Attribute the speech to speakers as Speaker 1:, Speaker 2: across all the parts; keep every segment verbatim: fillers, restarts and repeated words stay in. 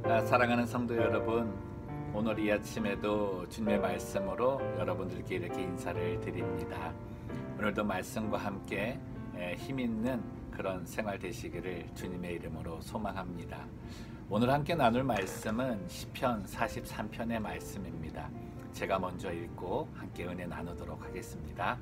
Speaker 1: 아, 사랑하는 성도 여러분, 오늘 이 아침에도 주님의 말씀으로 여러분들께 이렇게 인사를 드립니다. 오늘도 말씀과 함께 힘있는 그런 생활 되시기를 주님의 이름으로 소망합니다. 오늘 함께 나눌 말씀은 시편 사십삼 편의 말씀입니다. 제가 먼저 읽고 함께 은혜 나누도록 하겠습니다.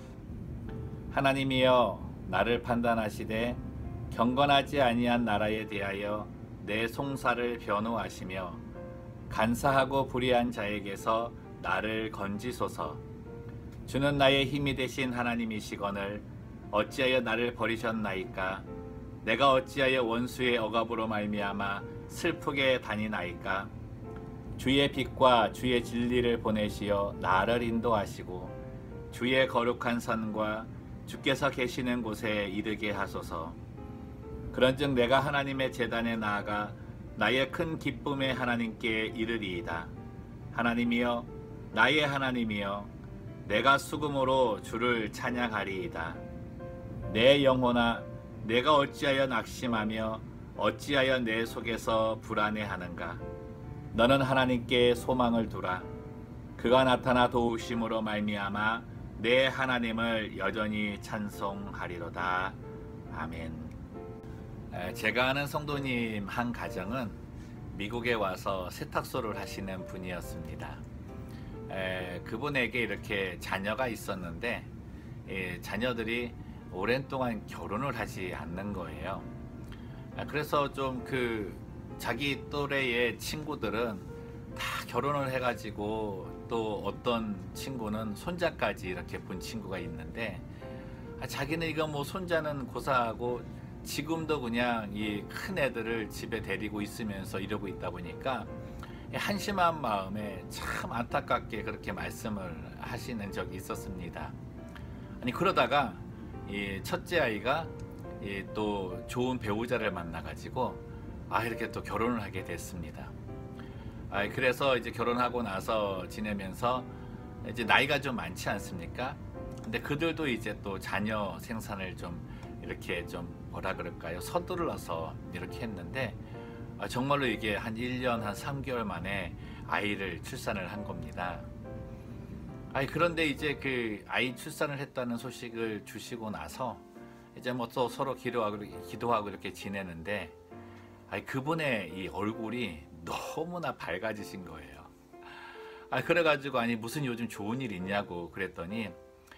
Speaker 1: 하나님이여, 나를 판단하시되 경건하지 아니한 나라에 대하여 내 송사를 변호하시며 간사하고 불의한 자에게서 나를 건지소서. 주는 나의 힘이 되신 하나님이시거늘 어찌하여 나를 버리셨나이까? 내가 어찌하여 원수의 억압으로 말미암아 슬프게 다니나이까? 주의 빛과 주의 진리를 보내시어 나를 인도하시고 주의 거룩한 산과 주께서 계시는 곳에 이르게 하소서. 그런즉 내가 하나님의 제단에 나아가 나의 큰 기쁨의 하나님께 이르리이다. 하나님이여, 나의 하나님이여, 내가 수금으로 주를 찬양하리이다. 내 영혼아, 내가 어찌하여 낙심하며 어찌하여 내 속에서 불안해하는가? 너는 하나님께 소망을 두라. 그가 나타나 도우심으로 말미암아 내 하나님을 여전히 찬송하리로다. 아멘. 제가 아는 성도님 한 가정은 미국에 와서 세탁소를 하시는 분이었습니다. 에, 그분에게 이렇게 자녀가 있었는데 에, 자녀들이 오랜 동안 결혼을 하지 않는 거예요. 아, 그래서 좀 그 자기 또래의 친구들은 다 결혼을 해가지고 또 어떤 친구는 손자까지 이렇게 본 친구가 있는데 아, 자기는 이거 뭐 손자는 고사하고 지금도 그냥 이 큰 애들을 집에 데리고 있으면서 이러고 있다 보니까 한심한 마음에 참 안타깝게 그렇게 말씀을 하시는 적이 있었습니다. 아니 그러다가 이 첫째 아이가 이 또 좋은 배우자를 만나가지고 아 이렇게 또 결혼을 하게 됐습니다. 아 그래서 이제 결혼하고 나서 지내면서 이제 나이가 좀 많지 않습니까? 근데 그들도 이제 또 자녀 생산을 좀 이렇게 좀 뭐라 그럴까요? 서둘러서 이렇게 했는데 아, 정말로 이게 한 일 년 한 삼 개월 만에 아이를 출산을 한 겁니다. 아니 그런데 이제 그 아이 출산을 했다는 소식을 주시고 나서 이제 뭐 또 서로 기도하고 기도하고 이렇게 지내는데 아니 그분의 이 얼굴이 너무나 밝아지신 거예요. 아 그래가지고 아니 무슨 요즘 좋은 일 있냐고 그랬더니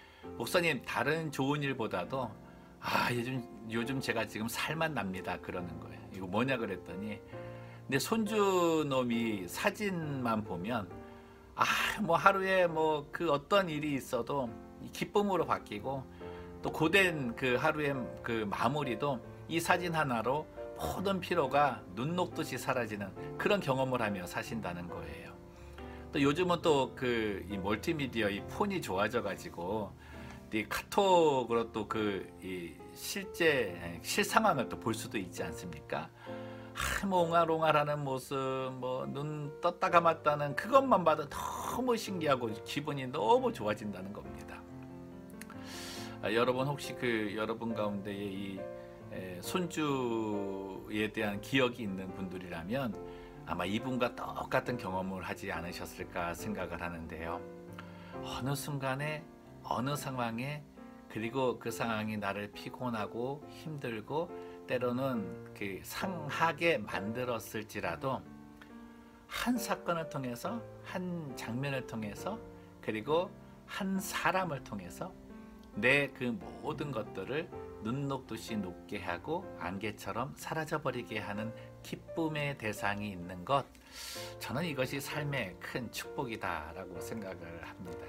Speaker 1: 목사님 다른 좋은 일보다도 아 요즘 요즘 제가 지금 살만 납니다 그러는 거예요. 이거 뭐냐 그랬더니 근데 손주 놈이 사진만 보면 아 뭐 하루에 뭐 그 어떤 일이 있어도 기쁨으로 바뀌고 또 고된 그 하루의 그 마무리도 이 사진 하나로 모든 피로가 눈 녹듯이 사라지는 그런 경험을 하며 사신다는 거예요. 또 요즘은 또 그 이 멀티미디어 이 폰이 좋아져 가지고 이 카톡으로 또 그 이 실제 실상황을 또 볼 수도 있지 않습니까? 아, 뭐 옹알옹알하는 모습, 뭐 눈 떴다 감았다는 그것만 봐도 너무 신기하고 기분이 너무 좋아진다는 겁니다. 아, 여러분 혹시 그 여러분 가운데에 이 에, 손주에 대한 기억이 있는 분들이라면 아마 이분과 똑같은 경험을 하지 않으셨을까 생각을 하는데요. 어느 순간에 어느 상황에 그리고 그 상황이 나를 피곤하고 힘들고 때로는 그 상하게 만들었을지라도 한 사건을 통해서 한 장면을 통해서 그리고 한 사람을 통해서 내 그 모든 것들을 눈 녹듯이 녹게 하고 안개처럼 사라져버리게 하는 기쁨의 대상이 있는 것, 저는 이것이 삶의 큰 축복이다라고 생각을 합니다.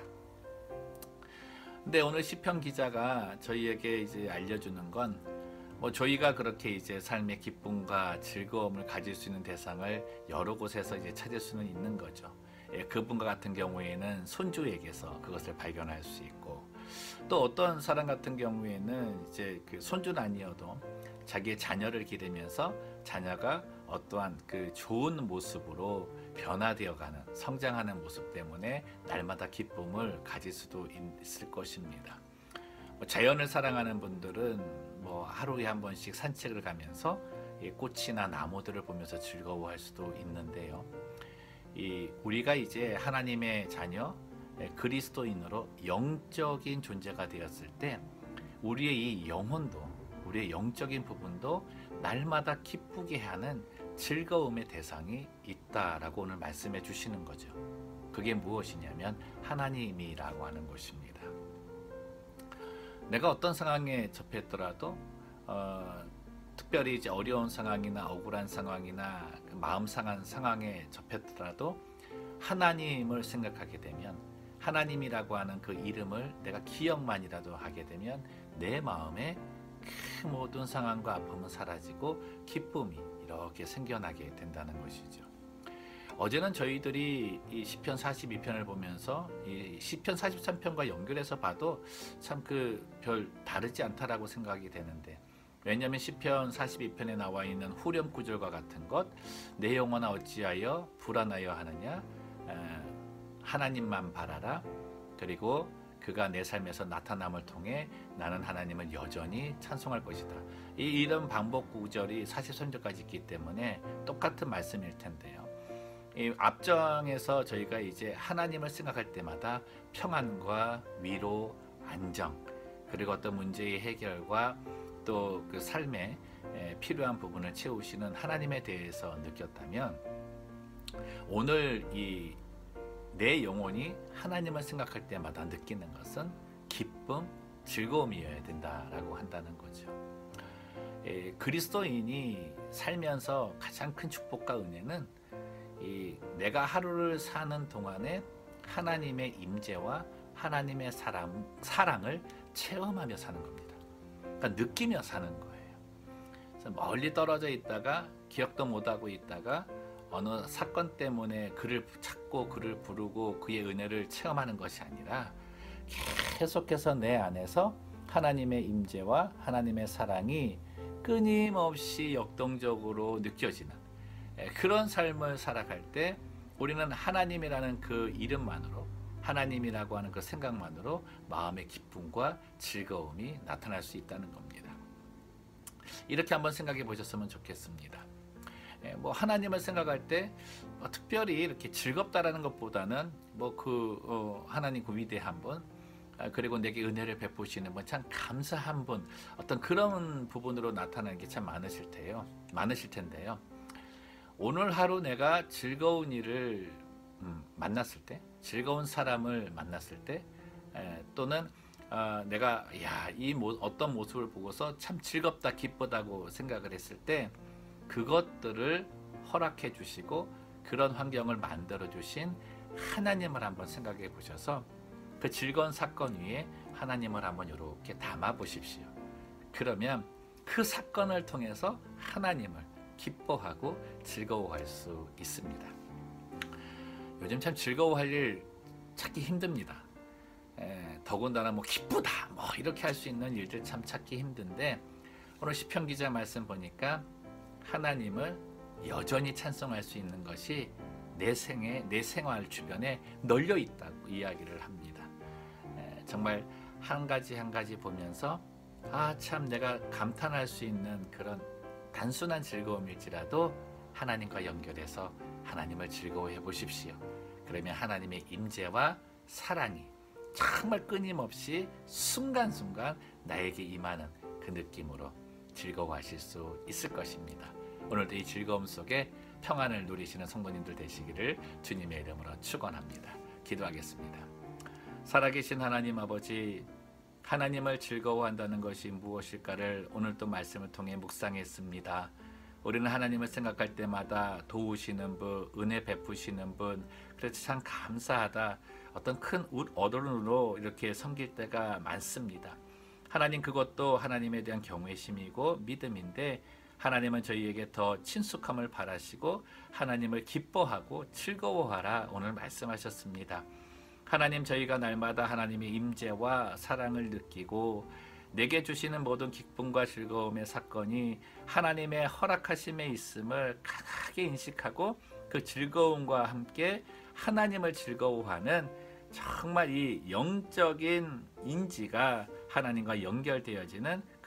Speaker 1: 근데 오늘 시편 기자가 저희에게 이제 알려주는 건 뭐 저희가 그렇게 이제 삶의 기쁨과 즐거움을 가질 수 있는 대상을 여러 곳에서 이제 찾을 수는 있는 거죠. 예, 그분과 같은 경우에는 손주에게서 그것을 발견할 수 있고 또 어떤 사람 같은 경우에는 이제 그 손주는 아니어도 자기의 자녀를 기르면서 자녀가 어떠한 그 좋은 모습으로 변화되어가는 성장하는 모습 때문에 날마다 기쁨을 가질 수도 있을 것입니다. 자연을 사랑하는 분들은 뭐 하루에 한 번씩 산책을 가면서 꽃이나 나무들을 보면서 즐거워할 수도 있는데요. 이 우리가 이제 하나님의 자녀, 그리스도인으로 영적인 존재가 되었을 때 우리의 이 영혼도, 우리의 영적인 부분도 날마다 기쁘게 하는 즐거움의 대상이 있다라고 오늘 말씀해 주시는 거죠. 그게 무엇이냐면 하나님이라고 하는 것입니다. 내가 어떤 상황에 접했더라도 어, 특별히 이제 어려운 상황이나 억울한 상황이나 마음 상한 상황에 접했더라도 하나님을 생각하게 되면, 하나님이라고 하는 그 이름을 내가 기억만이라도 하게 되면 내 마음에 그 모든 상황과 아픔은 사라지고 기쁨이 이렇게 생겨나게 된다는 것이죠. 어제는 저희들이 이 시편 사십이 편을 보면서 이 시편 사십삼 편과 연결해서 봐도 참 그 별 다르지 않다라고 생각이 되는데, 왜냐하면 시편 사십이 편에 나와 있는 후렴 구절과 같은 것, 내 영혼아 어찌하여 불안하여 하느냐, 하나님만 바라라, 그리고 그가 내 삶에서 나타남을 통해 나는 하나님을 여전히 찬송할 것이다. 이 이런 반복 구절이 사십삼 절까지 있기 때문에 똑같은 말씀일 텐데요. 이 앞장에서 저희가 이제 하나님을 생각할 때마다 평안과 위로, 안정, 그리고 어떤 문제의 해결과 또 그 삶에 필요한 부분을 채우시는 하나님에 대해서 느꼈다면, 오늘 이 내 영혼이 하나님을 생각할 때마다 느끼는 것은 기쁨, 즐거움이어야 된다라고 한다는 거죠. 에, 그리스도인이 살면서 가장 큰 축복과 은혜는 이 내가 하루를 사는 동안에 하나님의 임재와 하나님의 사랑, 사랑을 체험하며 사는 겁니다. 그러니까 느끼며 사는 거예요. 그래서 멀리 떨어져 있다가 기억도 못하고 있다가 어느 사건 때문에 그를 찾고 그를 부르고 그의 은혜를 체험하는 것이 아니라 계속해서 내 안에서 하나님의 임재와 하나님의 사랑이 끊임없이 역동적으로 느껴지는 그런 삶을 살아갈 때 우리는 하나님이라는 그 이름만으로, 하나님이라고 하는 그 생각만으로 마음의 기쁨과 즐거움이 나타날 수 있다는 겁니다. 이렇게 한번 생각해 보셨으면 좋겠습니다. 뭐 하나님을 생각할 때 뭐 특별히 이렇게 즐겁다라는 것보다는 뭐 그 어 하나님 그 위대한 분, 그리고 내게 은혜를 베푸시는 분, 참 감사한 분, 어떤 그런 부분으로 나타나는 게 참 많으실 테요. 많으실 텐데요. 오늘 하루 내가 즐거운 일을 음, 만났을 때, 즐거운 사람을 만났을 때, 에, 또는 어, 내가 야, 이 모, 어떤 모습을 보고서 참 즐겁다, 기쁘다고 생각을 했을 때, 그것들을 허락해 주시고 그런 환경을 만들어 주신 하나님을 한번 생각해 보셔서 그 즐거운 사건 위에 하나님을 한번 이렇게 담아 보십시오. 그러면 그 사건을 통해서 하나님을 기뻐하고 즐거워할 수 있습니다. 요즘 참 즐거워할 일 찾기 힘듭니다. 에, 더군다나 뭐 기쁘다 뭐 이렇게 할 수 있는 일들 참 찾기 힘든데, 오늘 시편 기자 말씀 보니까 하나님을 여전히 찬송할 수 있는 것이 내 생에, 내 생활 주변에 널려 있다고 이야기를 합니다. 에, 정말 한 가지 한 가지 보면서 아, 참 내가 감탄할 수 있는 그런 단순한 즐거움일지라도 하나님과 연결해서 하나님을 즐거워해 보십시오. 그러면 하나님의 임재와 사랑이 정말 끊임없이 순간순간 나에게 임하는 그 느낌으로 즐거워하실 수 있을 것입니다. 오늘도 이 즐거움 속에 평안을 누리시는 성도님들 되시기를 주님의 이름으로 축원합니다. 기도하겠습니다. 살아계신 하나님 아버지, 하나님을 즐거워한다는 것이 무엇일까를 오늘 또 말씀을 통해 묵상했습니다. 우리는 하나님을 생각할 때마다 도우시는 분, 은혜 베푸시는 분, 그래서 참 감사하다, 어떤 큰 어른으로 이렇게 섬길 때가 많습니다. 하나님, 그것도 하나님에 대한 경외심이고 믿음인데, 하나님은 저희에게 더 친숙함을 바라시고 하나님을 기뻐하고 즐거워하라 오늘 말씀하셨습니다. 하나님, 저희가 날마다 하나님의 임재와 사랑을 느끼고 내게 주시는 모든 기쁨과 즐거움의 사건이 하나님의 허락하심에 있음을 강하게 인식하고 그 즐거움과 함께 하나님을 즐거워하는 정말 이 영적인 인지가 하나님과 연결되어지는 그런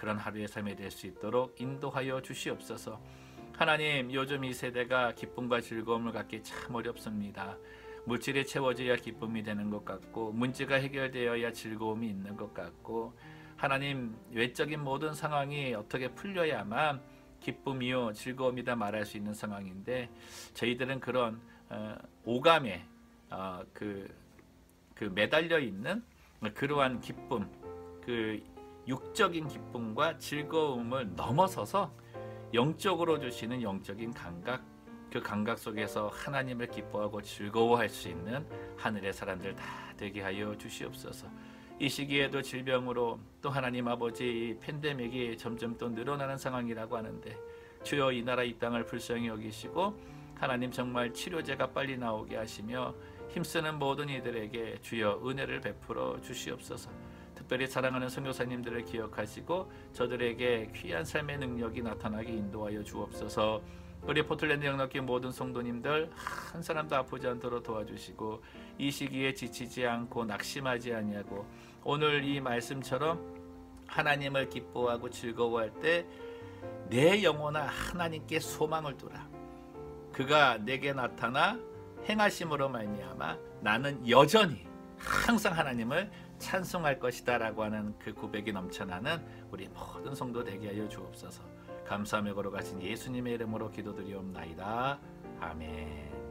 Speaker 1: 그런 하루의 삶이 될 수 있도록 인도하여 주시옵소서. 하나님, 요즘 이 세대가 기쁨과 즐거움을 갖기 참 어렵습니다. 물질이 채워져야 기쁨이 되는 것 같고, 문제가 해결되어야 즐거움이 있는 것 같고, 하나님, 외적인 모든 상황이 어떻게 풀려야만 기쁨이요 즐거움이다 말할 수 있는 상황인데, 저희들은 그런 어, 오감에 어, 그, 그 매달려 있는 그러한 기쁨, 그 육적인 기쁨과 즐거움을 넘어서서 영적으로 주시는 영적인 감각, 그 감각 속에서 하나님을 기뻐하고 즐거워할 수 있는 하늘의 사람들 다 되게 하여 주시옵소서. 이 시기에도 질병으로 또 하나님 아버지 팬데믹이 점점 또 늘어나는 상황이라고 하는데, 주여 이 나라 이 땅을 불쌍히 여기시고 하나님 정말 치료제가 빨리 나오게 하시며 힘쓰는 모든 이들에게 주여 은혜를 베풀어 주시옵소서. 특별히 사랑하는 선교사님들을 기억하시고 저들에게 귀한 삶의 능력이 나타나게 인도하여 주옵소서. 우리 포틀랜드 영락교회 모든 성도님들 한 사람도 아프지 않도록 도와주시고, 이 시기에 지치지 않고 낙심하지 아니하고 오늘 이 말씀처럼 하나님을 기뻐하고 즐거워할 때 내 영혼아 하나님께 소망을 두라. 그가 내게 나타나 행하심으로 말미암아 나는 여전히 항상 하나님을 찬송할 것이다 라고 하는 그 고백이 넘쳐나는 우리 모든 성도 되게 하여 주옵소서. 감사하며 걸어가신 예수님의 이름으로 기도드리옵나이다. 아멘.